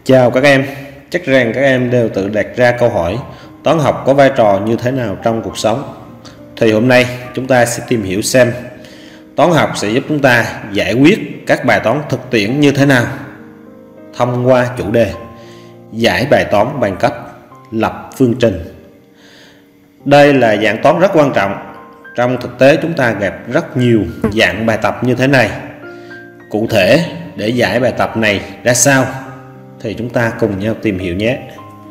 Chào các em, chắc rằng các em đều tự đặt ra câu hỏi toán học có vai trò như thế nào trong cuộc sống. Thì hôm nay chúng ta sẽ tìm hiểu xem toán học sẽ giúp chúng ta giải quyết các bài toán thực tiễn như thế nào thông qua chủ đề giải bài toán bằng cách lập phương trình. Đây là dạng toán rất quan trọng. Trong thực tế chúng ta gặp rất nhiều dạng bài tập như thế này. Cụ thể để giải bài tập này ra sao thì chúng ta cùng nhau tìm hiểu nhé.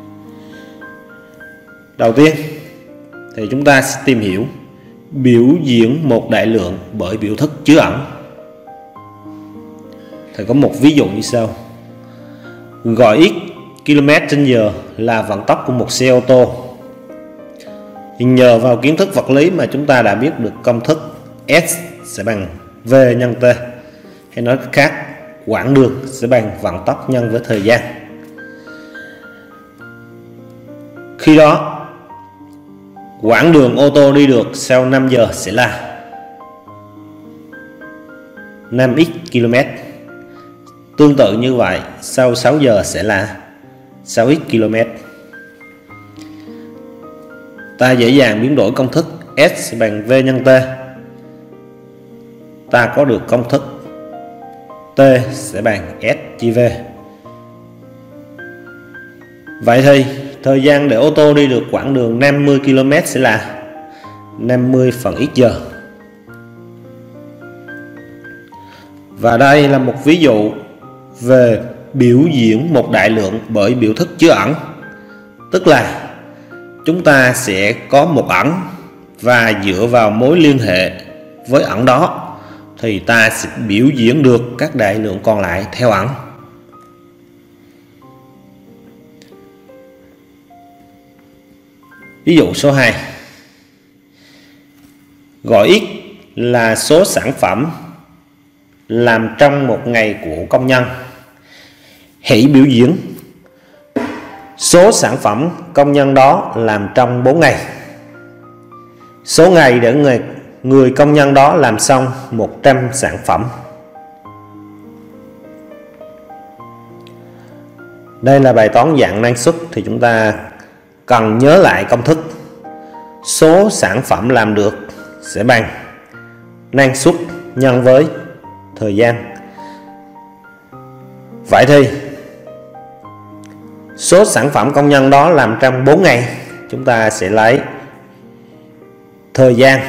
Đầu tiên thì chúng ta sẽ tìm hiểu biểu diễn một đại lượng bởi biểu thức chứa ẩn. Thì có một ví dụ như sau. Gọi x km/h là vận tốc của một xe ô tô. Thì nhờ vào kiến thức vật lý mà chúng ta đã biết được công thức S sẽ bằng V nhân T. Hay nói cách khác, quãng đường sẽ bằng vận tốc nhân với thời gian. Khi đó quãng đường ô tô đi được sau 5 giờ sẽ là 5x km. Tương tự như vậy, sau 6 giờ sẽ là 6x km. Ta dễ dàng biến đổi công thức S bằng V nhân T. Ta có được công thức T sẽ bằng S chia V. Vậy thì thời gian để ô tô đi được quãng đường 50 km sẽ là 50 phần x giờ. Và đây là một ví dụ về biểu diễn một đại lượng bởi biểu thức chứa ẩn. Tức là chúng ta sẽ có một ẩn và dựa vào mối liên hệ với ẩn đó thì ta sẽ biểu diễn được các đại lượng còn lại theo ẩn. Ví dụ số 2. Gọi x là số sản phẩm làm trong một ngày của công nhân. Hãy biểu diễn số sản phẩm công nhân đó làm trong 4 ngày. Số ngày để người công nhân đó làm xong 100 sản phẩm. Đây là bài toán dạng năng suất thì chúng ta cần nhớ lại công thức số sản phẩm làm được sẽ bằng năng suất nhân với thời gian. Vậy thì số sản phẩm công nhân đó làm trong 4 ngày, chúng ta sẽ lấy thời gian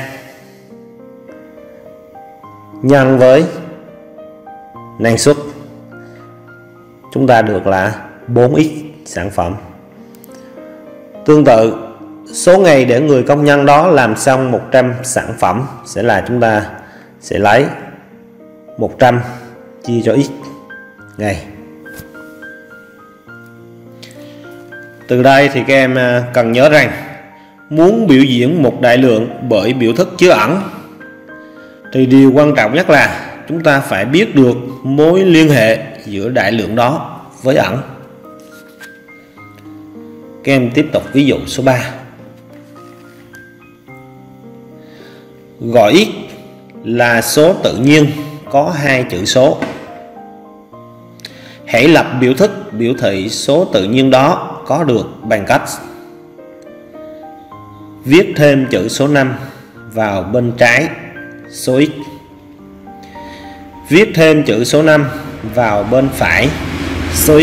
nhân với năng suất. Chúng ta được là 4x sản phẩm. Tương tự, số ngày để người công nhân đó làm xong 100 sản phẩm sẽ là chúng ta sẽ lấy 100 chia cho x ngày. Từ đây thì các em cần nhớ rằng muốn biểu diễn một đại lượng bởi biểu thức chứa ẩn thì điều quan trọng nhất là chúng ta phải biết được mối liên hệ giữa đại lượng đó với ẩn. Các em tiếp tục ví dụ số 3. Gọi x là số tự nhiên có 2 chữ số. Hãy lập biểu thức biểu thị số tự nhiên đó có được bằng cách viết thêm chữ số 5 vào bên trái số x, viết thêm chữ số 5 vào bên phải số x.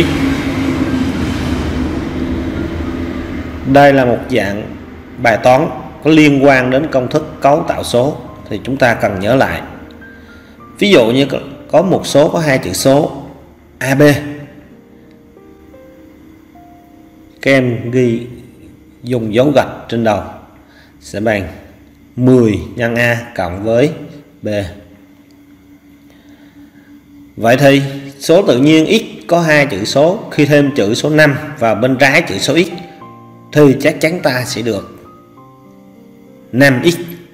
Đây là một dạng bài toán có liên quan đến công thức cấu tạo số thì chúng ta cần nhớ lại. Ví dụ như có một số có 2 chữ số AB. Các em ghi dùng dấu gạch trên đầu sẽ bằng 10 nhân A cộng với B. Vậy thì số tự nhiên x có 2 chữ số, khi thêm chữ số 5 vào bên trái chữ số x thì chắc chắn ta sẽ được 5x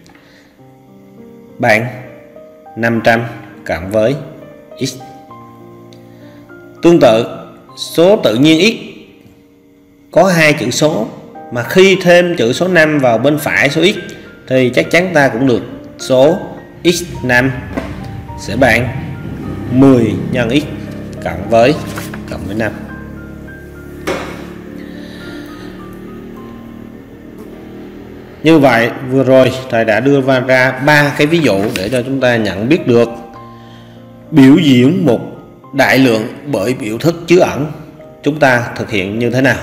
bằng 500 cộng với x. Tương tự, số tự nhiên x có 2 chữ số mà khi thêm chữ số 5 vào bên phải số x thì chắc chắn ta cũng được số x5 sẽ bằng 10 nhân x cộng với 5. Như vậy vừa rồi thầy đã đưa ra 3 cái ví dụ để cho chúng ta nhận biết được biểu diễn một đại lượng bởi biểu thức chứa ẩn chúng ta thực hiện như thế nào.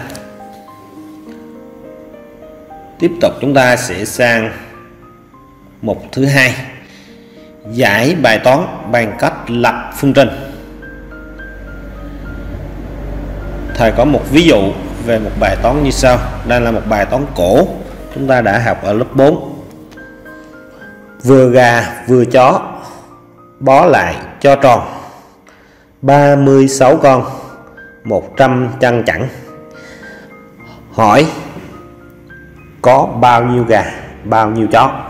Tiếp tục chúng ta sẽ sang mục thứ hai, giải bài toán bằng cách lập phương trình. Thầy có một ví dụ về một bài toán như sau. Đây là một bài toán cổ chúng ta đã học ở lớp 4. Vừa gà vừa chó bó lại cho tròn 36 con 100 chân chẵn. Hỏi có bao nhiêu gà, bao nhiêu chó?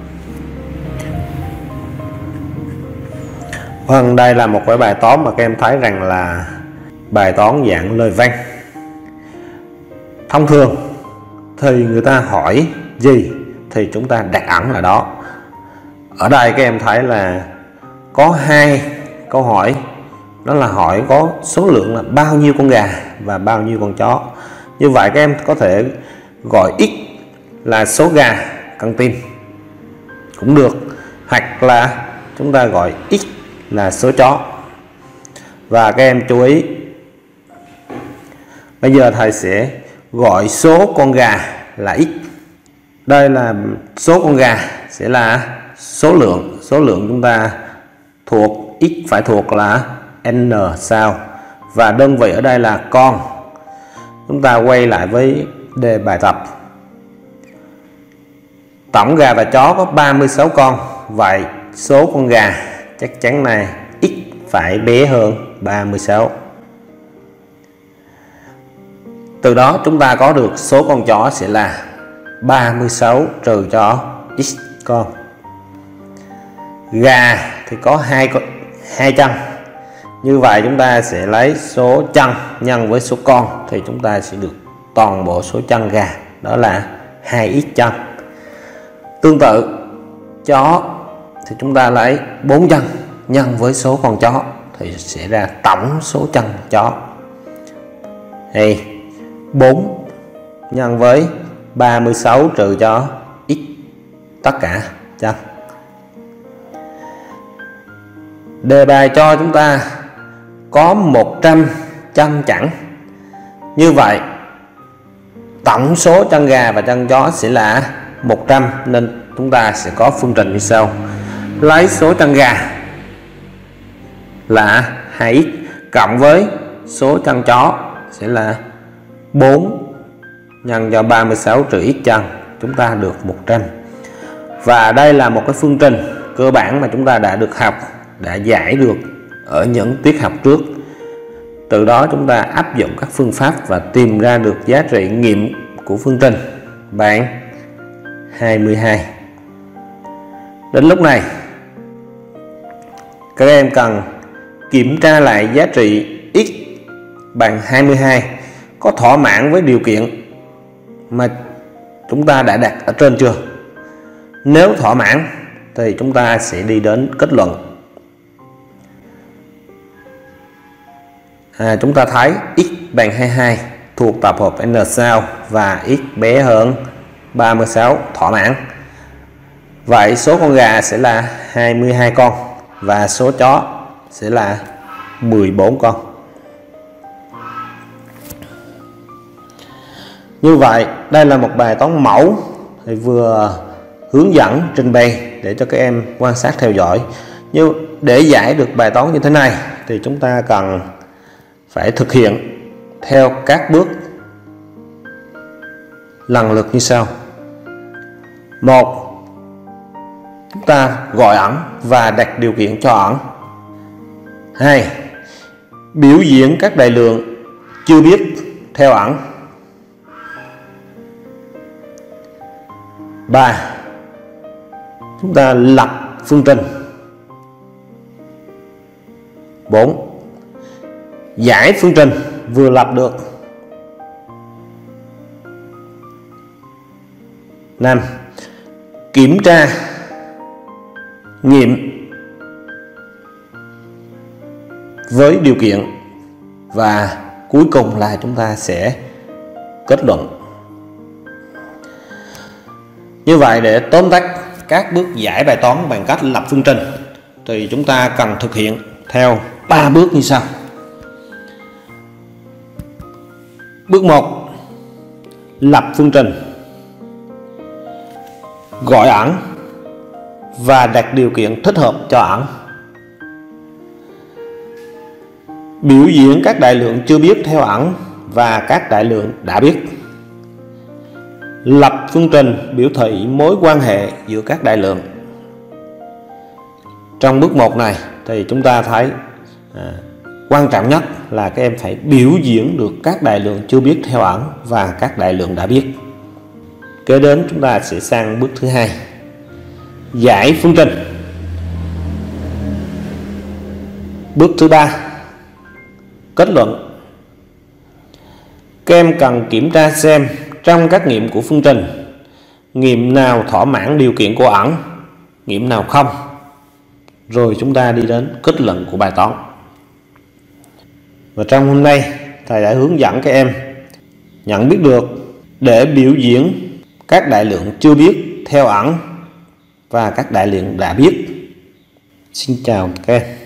Vâng, đây là một cái bài toán mà các em thấy rằng là bài toán dạng lời văn. Thông thường thì người ta hỏi gì thì chúng ta đặt ẩn là đó. Ở đây các em thấy là có 2 câu hỏi, đó là hỏi có số lượng là bao nhiêu con gà và bao nhiêu con chó. Như vậy các em có thể gọi x là số gà cần tìm cũng được, hoặc là chúng ta gọi x là số chó. Và các em chú ý, bây giờ thầy sẽ gọi số con gà là x. Đây là số con gà sẽ là số lượng chúng ta thuộc x phải thuộc là n sao, và đơn vị ở đây là con. Chúng ta quay lại với đề bài tập. Tổng gà và chó có 36 con, vậy số con gà chắc chắn này x phải bé hơn 36. Từ đó chúng ta có được số con chó sẽ là 36 trừ cho x con. Gà thì có hai chân. Như vậy chúng ta sẽ lấy số chân nhân với số con thì chúng ta sẽ được toàn bộ số chân gà, đó là 2x chân. Tương tự chó thì chúng ta lấy 4 chân nhân với số con chó thì sẽ ra tổng số chân chó. Thì 4 nhân với 36 trừ cho x tất cả chân. Đề bài cho chúng ta có 100 chân chẵn. Như vậy tổng số chân gà và chân chó sẽ là 100, nên chúng ta sẽ có phương trình như sau. Lấy số chân gà là 2x cộng với số chân chó sẽ là 4 nhân cho 36 trừ x chân, chúng ta được 100. Và đây là một cái phương trình cơ bản mà chúng ta đã được học, đã giải được ở những tiết học trước. Từ đó chúng ta áp dụng các phương pháp và tìm ra được giá trị nghiệm của phương trình bằng 22. Đến lúc này các em cần kiểm tra lại giá trị x bằng 22 có thỏa mãn với điều kiện mà chúng ta đã đặt ở trên chưa. Nếu thỏa mãn thì chúng ta sẽ đi đến kết luận. Chúng ta thấy x bằng 22 thuộc tập hợp n sao và x bé hơn 36 thỏa mãn. Vậy số con gà sẽ là 22 con và số chó sẽ là 14 con. Như vậy đây là một bài toán mẫu thì vừa hướng dẫn trình bày để cho các em quan sát theo dõi. Nhưng để giải được bài toán như thế này thì chúng ta cần phải thực hiện theo các bước lần lượt như sau. 1. Chúng ta gọi ẩn và đặt điều kiện cho ẩn. 2. Biểu diễn các đại lượng chưa biết theo ẩn. 3. Chúng ta lập phương trình. 4. Giải phương trình vừa lập được. 5. Kiểm tra nghiệm với điều kiện. Và cuối cùng là chúng ta sẽ kết luận. Như vậy, để tóm tắt các bước giải bài toán bằng cách lập phương trình thì chúng ta cần thực hiện theo 3 bước như sau. Bước 1. Lập phương trình, gọi ẩn và đặt điều kiện thích hợp cho ẩn. Biểu diễn các đại lượng chưa biết theo ẩn và các đại lượng đã biết. Lập phương trình biểu thị mối quan hệ giữa các đại lượng. Trong bước 1 này thì chúng ta thấy quan trọng nhất là các em phải biểu diễn được các đại lượng chưa biết theo ẩn và các đại lượng đã biết. Kế đến chúng ta sẽ sang bước thứ 2, giải phương trình. Bước thứ 3, kết luận. Các em cần kiểm tra xem trong các nghiệm của phương trình, nghiệm nào thỏa mãn điều kiện của ẩn, nghiệm nào không. Rồi chúng ta đi đến kết luận của bài toán. Và trong hôm nay, thầy đã hướng dẫn các em nhận biết được để biểu diễn các đại lượng chưa biết theo ẩn và các đại lượng đã biết. Xin chào các em.